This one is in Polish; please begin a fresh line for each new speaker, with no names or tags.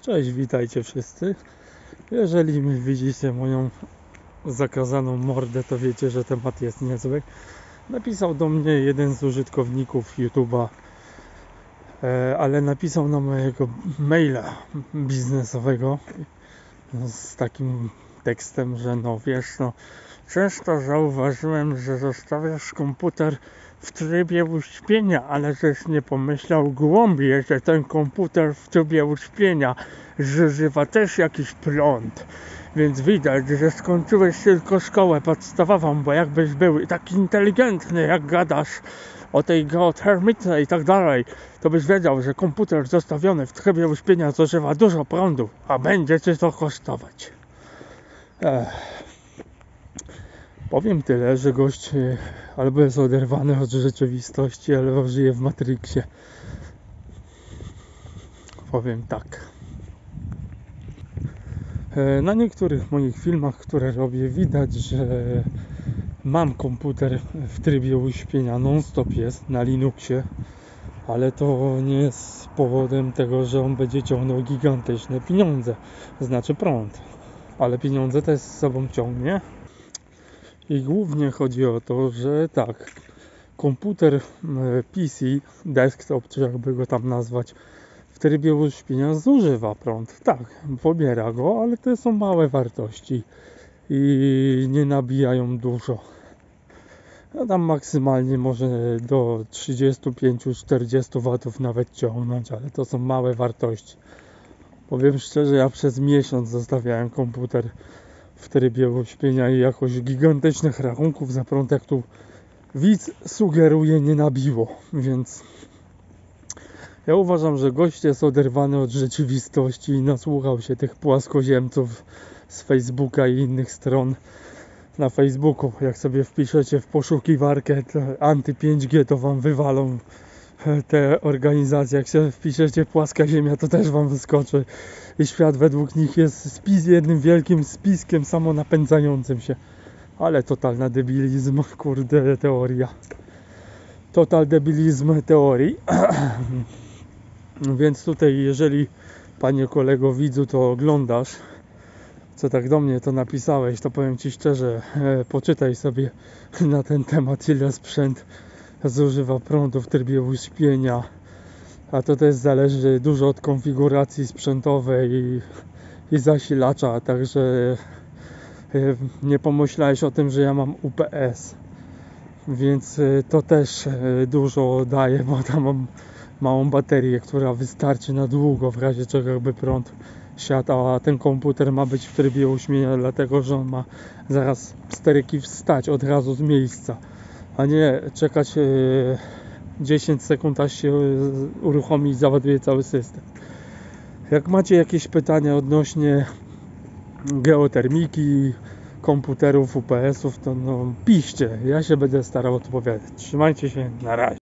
Cześć, witajcie wszyscy. Jeżeli widzicie moją zakazaną mordę, to wiecie, że temat jest niezły. Napisał do mnie jeden z użytkowników YouTube'a, ale napisał na mojego maila biznesowego z takim tekstem, że no wiesz, no często zauważyłem, że zostawiasz komputer w trybie uśpienia, ale żeś nie pomyślał głębiej, że ten komputer w trybie uśpienia zużywa też jakiś prąd. Więc widać, że skończyłeś tylko szkołę podstawową, bo jakbyś był taki inteligentny, jak gadasz o tej geotermice i tak dalej, to byś wiedział, że komputer zostawiony w trybie uśpienia zużywa dużo prądu, a będzie cię to kosztować. Powiem tyle, że gość albo jest oderwany od rzeczywistości, albo żyje w Matrixie. Powiem tak. Na niektórych moich filmach, które robię, widać, że mam komputer w trybie uśpienia, non-stop jest na Linuxie, ale to nie jest powodem tego, że on będzie ciągnął gigantyczne pieniądze, znaczy prąd, ale pieniądze też z sobą ciągnie. I głównie chodzi o to, że tak, komputer PC, desktop, czy jakby go tam nazwać, w trybie uśpienia zużywa prąd. Tak, pobiera go, ale to są małe wartości i nie nabijają dużo. No tam maksymalnie może do 35-40 W nawet ciągnąć, ale to są małe wartości. Powiem szczerze, ja przez miesiąc zostawiałem komputer w trybie uśpienia i jakoś gigantycznych rachunków za prąd, jak tu widz sugeruje, nie nabiło, więc ja uważam, że gość jest oderwany od rzeczywistości i nasłuchał się tych płaskoziemców z Facebooka i innych stron. Na Facebooku, jak sobie wpiszecie w poszukiwarkę anty-5G, to wam wywalą te organizacje. Jak się wpiszecie płaska ziemia, to też wam wyskoczy. I świat według nich jest jednym wielkim spiskiem samonapędzającym się. Ale totalny debilizm, kurde, teoria. Total debilizm teorii. Więc tutaj, jeżeli, panie kolego widzu, to oglądasz, co tak do mnie to napisałeś, to powiem ci szczerze, poczytaj sobie na ten temat, ile sprzęt zużywa prądu w trybie uśpienia. A to też zależy dużo od konfiguracji sprzętowej i zasilacza, także nie pomyślałeś o tym, że ja mam UPS, więc to też dużo daje, bo tam mam małą baterię, która wystarczy na długo, w razie czego jakby prąd siadł, a ten komputer ma być w trybie uśpienia, dlatego że on ma zaraz steryki wstać od razu z miejsca, a nie czekać 10 sekund, aż się uruchomi i załaduje cały system. Jak macie jakieś pytania odnośnie geotermiki, komputerów, UPS-ów, to no piszcie, ja się będę starał odpowiadać. Trzymajcie się, na razie.